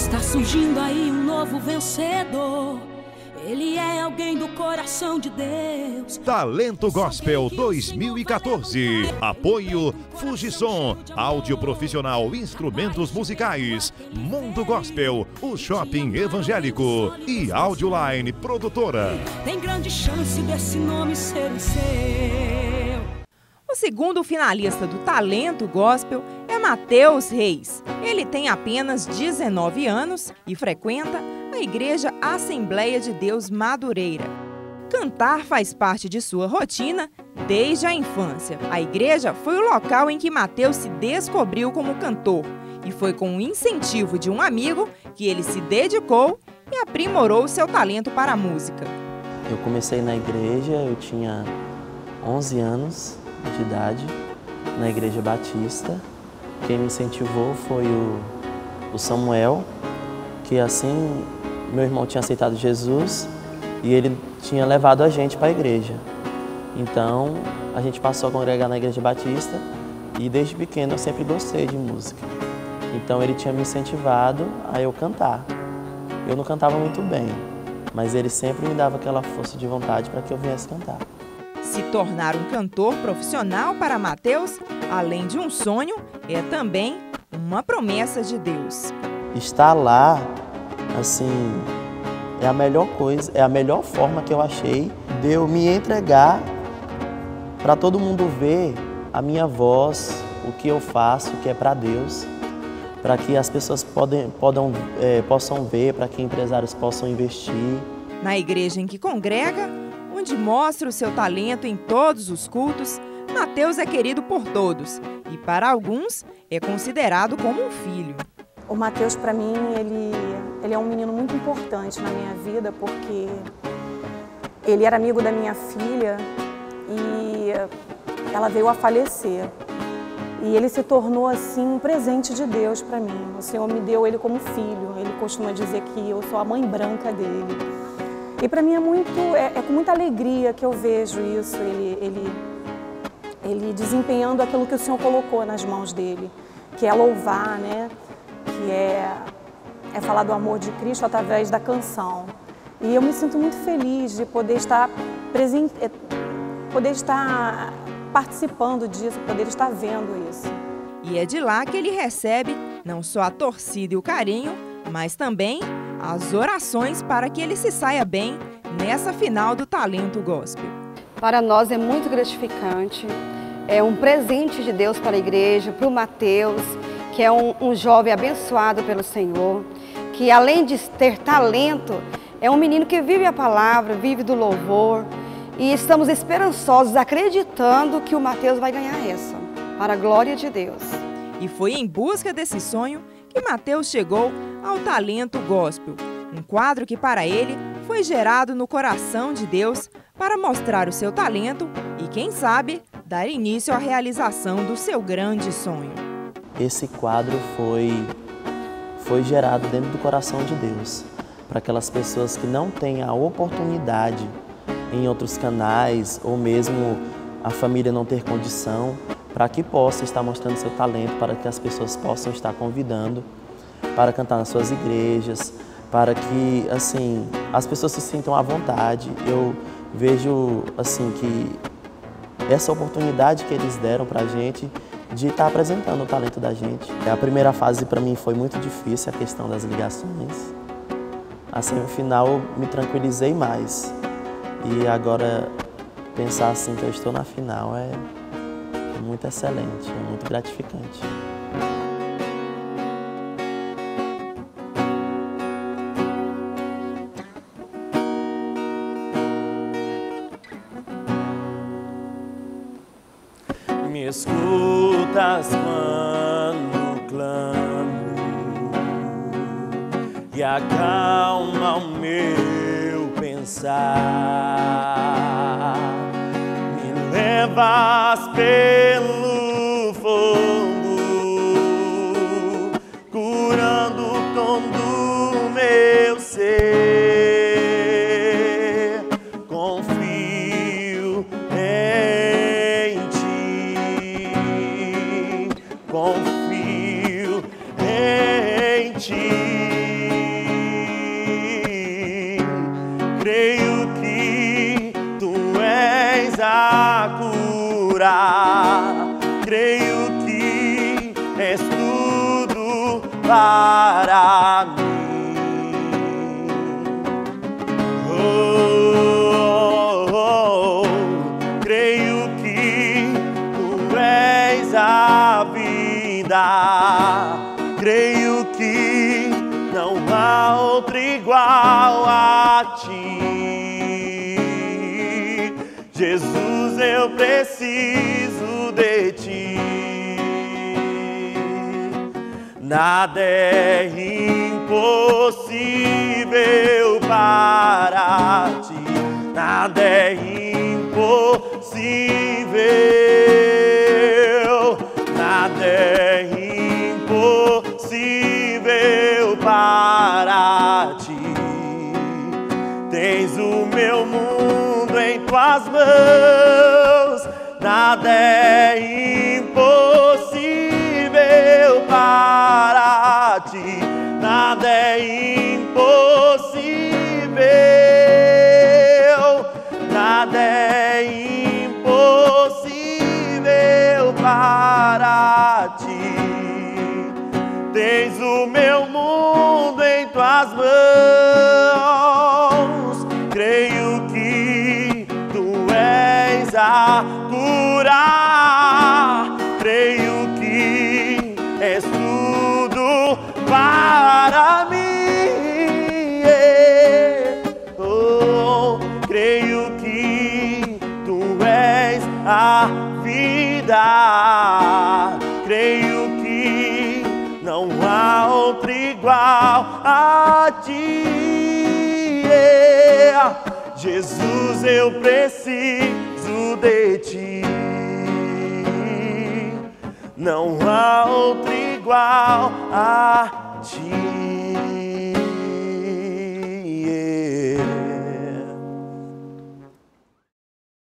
Está surgindo aí um novo vencedor. Ele é alguém do coração de Deus. Talento Gospel 2014. Apoio Fujisom, áudio profissional, instrumentos musicais, Mundo Gospel, o shopping evangélico e Audioline Produtora. Tem grande chance desse nome ser o seu. O segundo finalista do Talento Gospel é Matheus Reis. Ele tem apenas 19 anos e frequenta a Igreja Assembleia de Deus Madureira. Cantar faz parte de sua rotina desde a infância. A igreja foi o local em que Matheus se descobriu como cantor e foi com o incentivo de um amigo que ele se dedicou e aprimorou seu talento para a música. Eu comecei na igreja, eu tinha 11 anos de idade, na Igreja Batista. Quem me incentivou foi o Samuel, que assim, meu irmão tinha aceitado Jesus e ele tinha levado a gente para a igreja. Então, a gente passou a congregar na Igreja Batista e desde pequeno eu sempre gostei de música. Então, ele tinha me incentivado a eu cantar. Eu não cantava muito bem, mas ele sempre me dava aquela força de vontade para que eu viesse cantar. Se tornar um cantor profissional para Matheus, além de um sonho, é também uma promessa de Deus. Estar lá, assim, é a melhor coisa, é a melhor forma que eu achei de eu me entregar para todo mundo ver a minha voz, o que eu faço, o que é para Deus, para que as pessoas possam ver, para que empresários possam investir. Na igreja em que congrega, onde mostra o seu talento em todos os cultos, Matheus é querido por todos e, para alguns, é considerado como um filho. O Matheus, para mim, ele é um menino muito importante na minha vida, porque ele era amigo da minha filha e ela veio a falecer. E ele se tornou, assim, um presente de Deus para mim. O Senhor me deu ele como filho. Ele costuma dizer que eu sou a mãe branca dele. E para mim é com muita alegria que eu vejo isso, ele desempenhando aquilo que o Senhor colocou nas mãos dele, que é louvar, né? Que é falar do amor de Cristo através da canção. E eu me sinto muito feliz de poder estar presente, poder estar participando disso, poder estar vendo isso. E é de lá que ele recebe não só a torcida e o carinho, mas também as orações para que ele se saia bem nessa final do Talento Gospel. Para nós é muito gratificante, é um presente de Deus para a igreja, para o Matheus, que é um jovem abençoado pelo Senhor, que além de ter talento, é um menino que vive a palavra, vive do louvor, e estamos esperançosos, acreditando que o Matheus vai ganhar essa, para a glória de Deus. E foi em busca desse sonho que Matheus chegou ao Talento Gospel, um quadro que para ele foi gerado no coração de Deus para mostrar o seu talento e, quem sabe, dar início à realização do seu grande sonho. Esse quadro foi gerado dentro do coração de Deus, para aquelas pessoas que não têm a oportunidade em outros canais, ou mesmo a família não ter condição, para que possa estar mostrando seu talento, para que as pessoas possam estar convidando para cantar nas suas igrejas, para que, assim, as pessoas se sintam à vontade. Eu vejo, assim, que essa oportunidade que eles deram para a gente de estar apresentando o talento da gente. A primeira fase para mim foi muito difícil, a questão das ligações. Assim, no final eu me tranquilizei mais. E agora pensar assim que eu estou na final é muito excelente, é muito gratificante. Me escutas quando clamo e acalma o meu pensar. Me levas pelo fogo, curando todo o meu ser. Confio em ti, confio em ti. curar. Creio que és tudo para mim. Creio que tu és a vida. Creio que não há outro igual a ti. Jesus, eu preciso de ti. Nada é impossível para ti. Nada é impossível. Nada é impossível para ti. Tens o meu mundo em tuas mãos. Nada é impossível para ti. Nada é impossível. Nada é impossível para ti. Tens o meu mundo em tuas mãos. Creio que tu és a curar. Creio que és tudo para mim. Creio que tu és a vida. Creio que não há outro igual a ti. Jesus, eu preciso de ti. Não há outro igual a ti.